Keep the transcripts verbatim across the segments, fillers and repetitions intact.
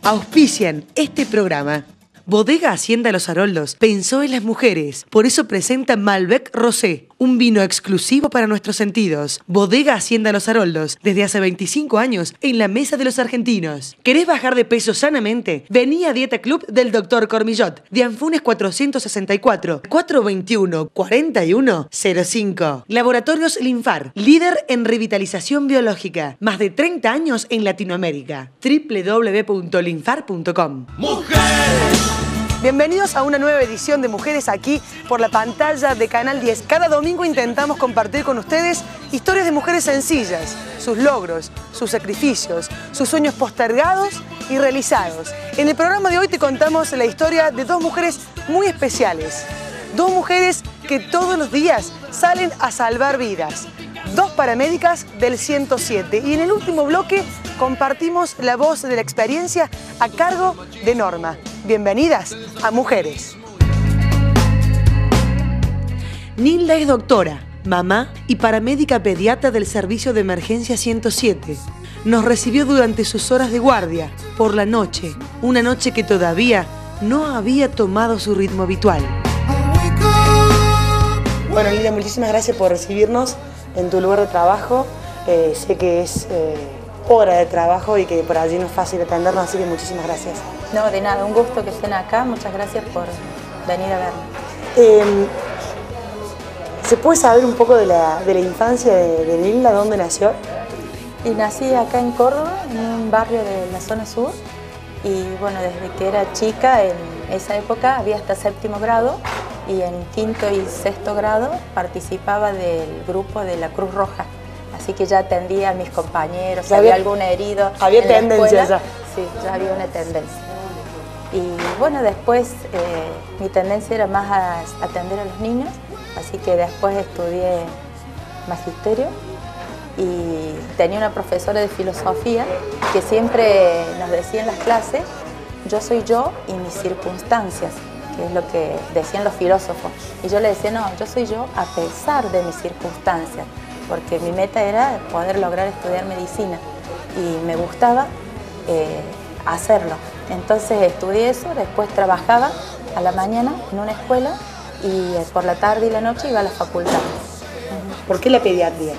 Auspician este programa. Bodega Hacienda Los Haroldos pensó en las mujeres, por eso presenta Malbec Rosé, un vino exclusivo para nuestros sentidos. Bodega Hacienda Los Haroldos, desde hace veinticinco años en la mesa de los argentinos. ¿Querés bajar de peso sanamente? Vení a Dieta Club del doctor Cormillot, de Anfunes cuatrocientos sesenta y cuatro, cuatrocientos veintiuno, cuarenta y uno cero cinco. Laboratorios Linfar, líder en revitalización biológica, más de treinta años en Latinoamérica. doble u doble u doble u punto linfar punto com. ¡Mujeres! Bienvenidos a una nueva edición de Mujeres aquí por la pantalla de Canal diez. Cada domingo intentamos compartir con ustedes historias de mujeres sencillas, sus logros, sus sacrificios, sus sueños postergados y realizados. En el programa de hoy te contamos la historia de dos mujeres muy especiales. Dos mujeres que todos los días salen a salvar vidas. Dos paramédicas del ciento siete. Y en el último bloque compartimos la voz de la experiencia a cargo de Norma. Bienvenidas a Mujeres. Nilda es doctora, mamá y paramédica pediatra del Servicio de Emergencia ciento siete. Nos recibió durante sus horas de guardia, por la noche, una noche que todavía no había tomado su ritmo habitual. Bueno, Nilda, muchísimas gracias por recibirnos en tu lugar de trabajo. Eh, sé que es eh, hora de trabajo y que por allí no es fácil atendernos, así que muchísimas gracias. No, de nada, un gusto que estén acá, muchas gracias por venir a verme. Eh, ¿Se puede saber un poco de la, de la infancia de, de Nilda, dónde nació? Y nací acá en Córdoba, en un barrio de la zona sur, y bueno, desde que era chica, en esa época había hasta séptimo grado, y en quinto y sexto grado participaba del grupo de la Cruz Roja. Así que ya atendía a mis compañeros, si había, había algún herido. Había en tendencia ya. Sí, ya había una tendencia. Y bueno, después eh, mi tendencia era más a atender a los niños, así que después estudié magisterio y tenía una profesora de filosofía que siempre nos decía en las clases: yo soy yo y mis circunstancias, que es lo que decían los filósofos. Y yo le decía: no, yo soy yo a pesar de mis circunstancias, porque mi meta era poder lograr estudiar medicina y me gustaba eh, hacerlo. Entonces estudié eso, después trabajaba a la mañana en una escuela y eh, por la tarde y la noche iba a la facultad. ¿Por qué la pediatría?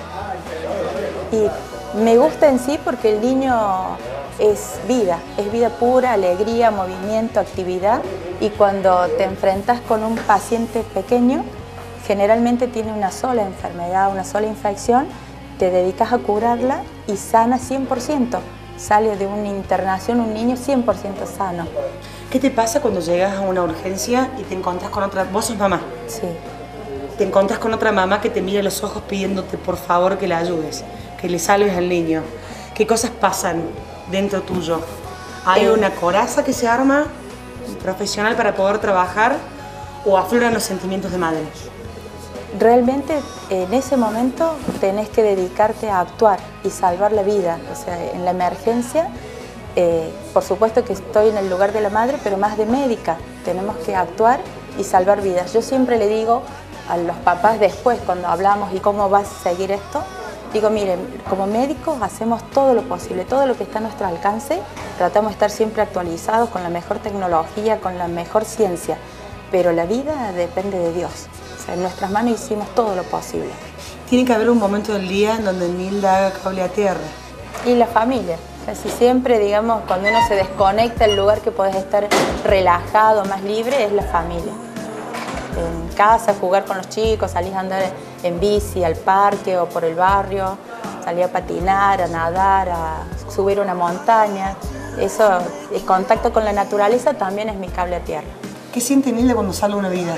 Y me gusta en sí porque el niño es vida, es vida pura, alegría, movimiento, actividad, y cuando te enfrentas con un paciente pequeño, generalmente tiene una sola enfermedad, una sola infección, te dedicas a curarla y sana cien por ciento. Sale de una internación un niño cien por ciento sano. ¿Qué te pasa cuando llegas a una urgencia y te encontrás con otra? Vos sos mamá. Sí. Te encontrás con otra mamá que te mira a los ojos pidiéndote por favor que la ayudes, que le salves al niño. ¿Qué cosas pasan dentro tuyo? ¿Hay eh. una coraza que se arma profesional para poder trabajar o afloran los sentimientos de madre? Realmente en ese momento tenés que dedicarte a actuar y salvar la vida. O sea, en la emergencia, eh, por supuesto que estoy en el lugar de la madre, pero más de médica. Tenemos que actuar y salvar vidas. Yo siempre le digo a los papás después, cuando hablamos y cómo vas a seguir esto, digo: miren, como médicos hacemos todo lo posible, todo lo que está a nuestro alcance, tratamos de estar siempre actualizados con la mejor tecnología, con la mejor ciencia, pero la vida depende de Dios. O sea, en nuestras manos hicimos todo lo posible. Tiene que haber un momento del día en donde Nilda haga cable a tierra. Y la familia. Casi siempre, digamos, cuando uno se desconecta, el lugar que podés estar relajado, más libre, es la familia. En casa, jugar con los chicos, salís a andar en bici al parque o por el barrio, salí a patinar, a nadar, a subir una montaña. Eso, el contacto con la naturaleza también es mi cable a tierra. ¿Qué siente Nilda cuando salva una vida?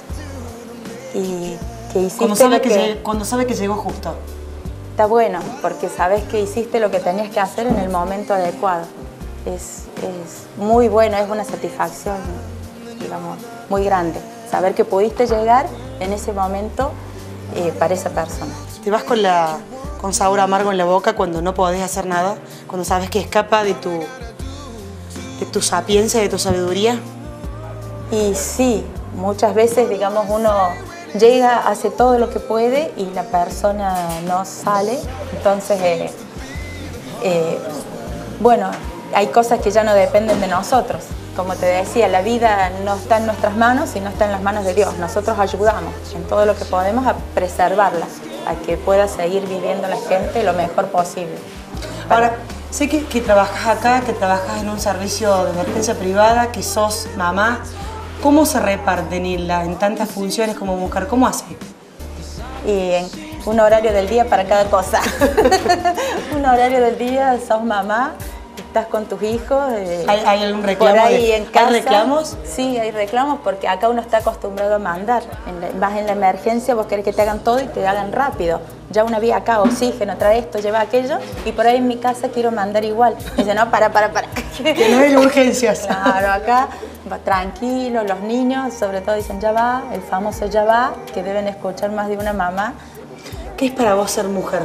Y que hiciste cuando sabe que, que llegue, cuando sabe que llegó justo. Está bueno, porque sabes que hiciste lo que tenías que hacer en el momento adecuado. Es, es muy bueno, es una satisfacción, digamos, muy grande. Saber que pudiste llegar en ese momento eh, para esa persona. ¿Te vas con, la, con sabor amargo en la boca cuando no podés hacer nada? Cuando sabes que escapa de tu, de tu sapiencia, de tu sabiduría. Y sí, muchas veces, digamos, uno llega, hace todo lo que puede y la persona no sale. Entonces, eh, eh, bueno, hay cosas que ya no dependen de nosotros. Como te decía, la vida no está en nuestras manos y no está en las manos de Dios. Nosotros ayudamos en todo lo que podemos a preservarla, a que pueda seguir viviendo la gente lo mejor posible. Ahora, sé que, que trabajas acá, que trabajas en un servicio de emergencia privada, que sos mamá. ¿Cómo se reparte, Nilda, en tantas funciones como mujer? ¿Cómo hace? Y en un horario del día para cada cosa. Un horario del día, sos mamá, estás con tus hijos. Eh, ¿Hay, ¿Hay algún reclamo? Por ahí de, en casa, ¿Hay reclamos? Sí, hay reclamos porque acá uno está acostumbrado a mandar. En la, vas en la emergencia, vos querés que te hagan todo y te hagan rápido. Ya una vía acá, oxígeno, trae esto, lleva aquello. Y por ahí en mi casa quiero mandar igual. Dice, no, para, para, para. Que no hay urgencias. Claro, acá va tranquilo, los niños sobre todo dicen ya va, el famoso ya va, que deben escuchar más de una mamá. ¿Qué es para vos ser mujer?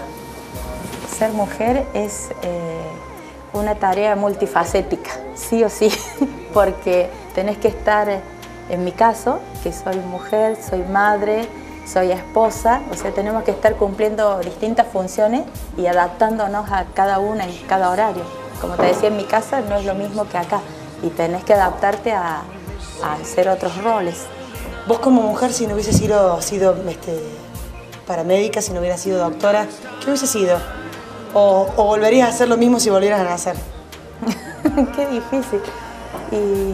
Ser mujer es eh, una tarea multifacética, sí o sí, porque tenés que estar, en mi caso, que soy mujer, soy madre, soy esposa, o sea, tenemos que estar cumpliendo distintas funciones y adaptándonos a cada una en cada horario. Como te decía, en mi casa no es lo mismo que acá y tenés que adaptarte a, a hacer otros roles. Vos como mujer, si no hubiese sido, sido este, paramédica, si no hubieras sido doctora, ¿qué hubiese sido? ¿O, o volverías a hacer lo mismo si volvieras a nacer? Qué difícil. Y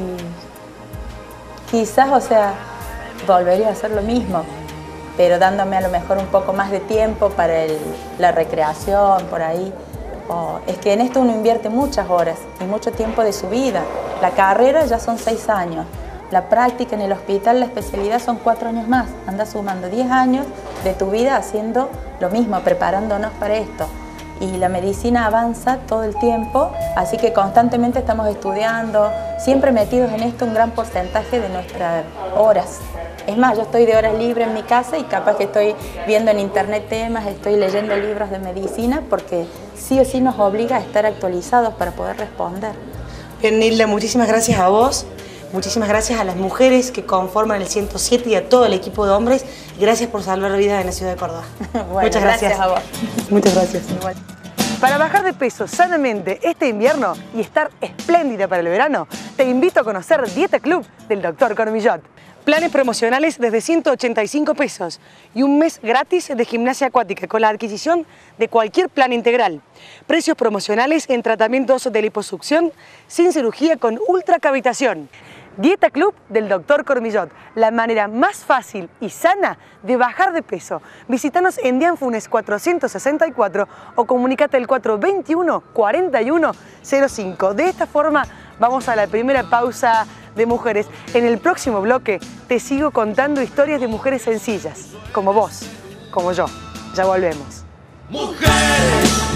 quizás, o sea, volvería a hacer lo mismo, pero dándome a lo mejor un poco más de tiempo para el, la recreación, por ahí. Oh, es que en esto uno invierte muchas horas y mucho tiempo de su vida. La carrera ya son seis años. La práctica en el hospital, la especialidad son cuatro años más. Andas sumando diez años de tu vida haciendo lo mismo, preparándonos para esto. Y la medicina avanza todo el tiempo, así que constantemente estamos estudiando, siempre metidos en esto un gran porcentaje de nuestras horas. Es más, yo estoy de horas libres en mi casa y capaz que estoy viendo en internet temas, estoy leyendo libros de medicina, porque sí o sí nos obliga a estar actualizados para poder responder. Bien, Nilda, muchísimas gracias a vos. Muchísimas gracias a las mujeres que conforman el ciento siete y a todo el equipo de hombres. Gracias por salvar vidas en la ciudad de Córdoba. Bueno, muchas gracias. gracias a vos. Muchas gracias. Igual. Para bajar de peso sanamente este invierno y estar espléndida para el verano, te invito a conocer Dieta Club del doctor Cormillot. Planes promocionales desde ciento ochenta y cinco pesos y un mes gratis de gimnasia acuática con la adquisición de cualquier plan integral. Precios promocionales en tratamientos de liposucción sin cirugía con ultracavitación. Dieta Club del doctor Cormillot, la manera más fácil y sana de bajar de peso. Visítanos en Dian Funes cuatrocientos sesenta y cuatro o comunícate al cuatro veintiuno, cuarenta y uno cero cinco. De esta forma vamos a la primera pausa de mujeres. En el próximo bloque te sigo contando historias de mujeres sencillas, como vos, como yo. Ya volvemos. Mujeres.